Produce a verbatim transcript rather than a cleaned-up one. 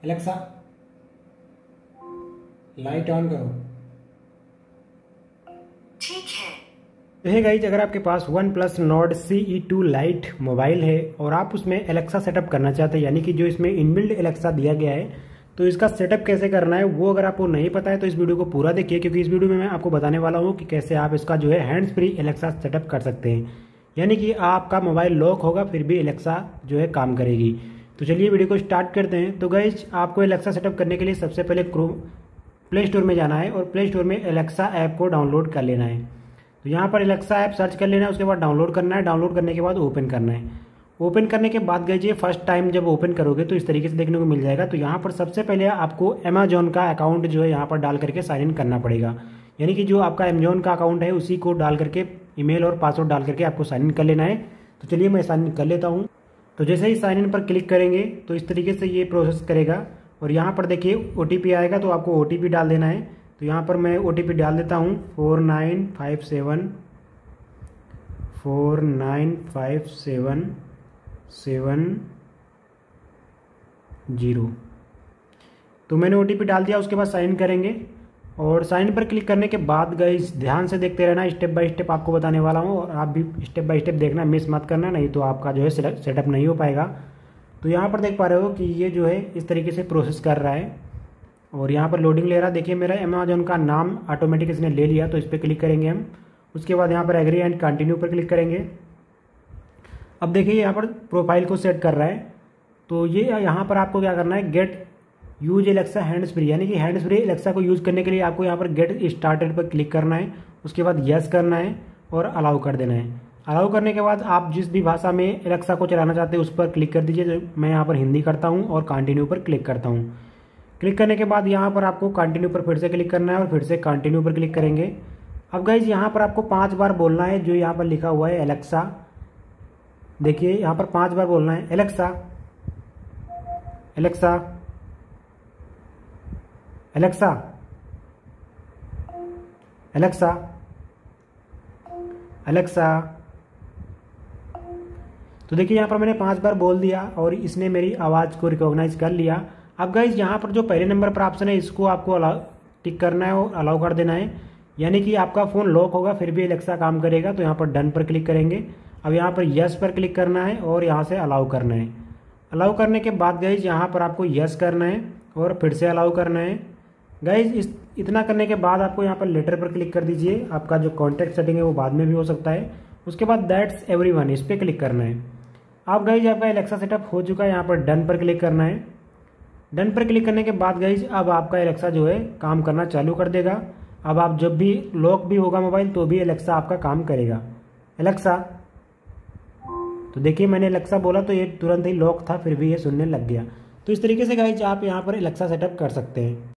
Alexa light on करो। ठीक है। तो हे गाइज, अगर आपके पास OnePlus Nord C E two lite mobile है और आप उसमें एलेक्सा सेटअप करना चाहते हैं, यानी कि जो इसमें इनबिल्ट एलेक्सा दिया गया है, तो इसका सेटअप कैसे करना है वो अगर आपको नहीं पता है तो इस वीडियो को पूरा देखिए, क्योंकि इस वीडियो में मैं आपको बताने वाला हूँ कि कैसे आप इसका जो है हैंड्स फ्री एलेक्सा सेटअप कर सकते हैं। यानी कि आपका मोबाइल लॉक होगा फिर भी एलेक्सा जो है काम करेगी। तो चलिए वीडियो को स्टार्ट करते हैं। तो गाइज, आपको एलेक्सा सेटअप करने के लिए सबसे पहले क्रोम प्ले स्टोर में जाना है और प्ले स्टोर में एलेक्सा ऐप को डाउनलोड कर लेना है। तो यहाँ पर एलेक्सा ऐप सर्च कर लेना है, उसके बाद डाउनलोड करना है। डाउनलोड करने के बाद ओपन करना है। ओपन करने के बाद गई फर्स्ट टाइम जब ओपन करोगे तो इस तरीके से देखने को मिल जाएगा। तो यहाँ पर सबसे पहले आपको अमेजोन का अकाउंट जो है यहाँ पर डाल करके साइन इन करना पड़ेगा। यानी कि जो आपका अमेजोन का अकाउंट है उसी को डाल करके ईमेल और पासवर्ड डाल करके आपको साइन इन कर लेना है। तो चलिए मैं साइन इन कर लेता हूँ। तो जैसे ही साइन इन पर क्लिक करेंगे तो इस तरीके से ये प्रोसेस करेगा और यहाँ पर देखिए ओ टी पी आएगा, तो आपको ओ टी पी डाल देना है। तो यहाँ पर मैं ओ टी पी डाल देता हूँ four nine five seven four nine five seven seven zero. तो मैंने ओ टी पी डाल दिया। उसके बाद साइन करेंगे और साइन पर क्लिक करने के बाद गाइस ध्यान से देखते रहना, स्टेप बाय स्टेप आपको बताने वाला हूँ और आप भी स्टेप बाय स्टेप देखना, मिस मत करना, नहीं तो आपका जो है सेटअप नहीं हो पाएगा। तो यहाँ पर देख पा रहे हो कि ये जो है इस तरीके से प्रोसेस कर रहा है और यहाँ पर लोडिंग ले रहा है। देखिए मेरा अमेजोन का नाम ऑटोमेटिक इसने ले लिया, तो इस पर क्लिक करेंगे हम। उसके बाद यहाँ पर एग्री एंड कंटिन्यू पर क्लिक करेंगे। अब देखिए यहाँ पर प्रोफाइल को सेट कर रहा है। तो ये यहाँ पर आपको क्या करना है, get use Alexa hands free, यानी कि हैंड्स फ्री एलेक्सा को यूज करने के लिए आपको यहाँ पर गेट स्टार्टेड पर क्लिक करना है। उसके बाद यस करना है और अलाउ कर देना है। अलाउ करने के बाद आप जिस भी भाषा में एलेक्सा को चलाना चाहते हैं उस पर क्लिक कर दीजिए। तो मैं यहाँ पर हिंदी करता हूँ और कंटिन्यू पर क्लिक करता हूँ। क्लिक करने के बाद यहाँ पर आपको कंटिन्यू पर फिर से क्लिक करना है और फिर से कंटिन्यू पर क्लिक करेंगे। अब गाइज यहाँ पर आपको पांच बार बोलना है जो यहाँ पर लिखा हुआ है एलेक्सा। देखिए यहाँ पर पांच बार बोलना है, Alexa Alexa Alexa Alexa Alexa. तो देखिए यहाँ पर मैंने पांच बार बोल दिया और इसने मेरी आवाज़ को रिकॉग्नाइज कर लिया। अब गाइज यहाँ पर जो पहले नंबर पर ऑप्शन है इसको आपको अलाउ टिक करना है और अलाउ कर देना है, यानी कि आपका फ़ोन लॉक होगा फिर भी एलेक्सा काम करेगा। तो यहाँ पर डन पर क्लिक करेंगे। अब यहाँ पर यस पर क्लिक करना है और यहाँ से अलाउ करना है। अलाउ करने के बाद गाइज यहाँ पर आपको यस करना है और फिर से अलाउ करना है। गाइज इस इतना करने के बाद आपको यहाँ पर लेटर पर क्लिक कर दीजिए। आपका जो कॉन्टैक्ट सेटिंग है वो बाद में भी हो सकता है। उसके बाद दैट्स एवरीवन इस पर क्लिक करना है। अब गाइज आपका एलेक्सा सेटअप हो चुका है। यहाँ पर डन पर क्लिक करना है। डन पर क्लिक करने के बाद गाइज अब आपका एलेक्सा जो है काम करना चालू कर देगा। अब आप जब भी लॉक भी होगा मोबाइल तो भी एलेक्सा आपका काम करेगा। एलेक्सा, तो देखिए मैंने एलेक्सा बोला तो ये तुरंत ही लॉक था फिर भी ये सुनने लग गया। तो इस तरीके से गाइज आप यहाँ पर एलेक्सा सेटअप कर सकते हैं।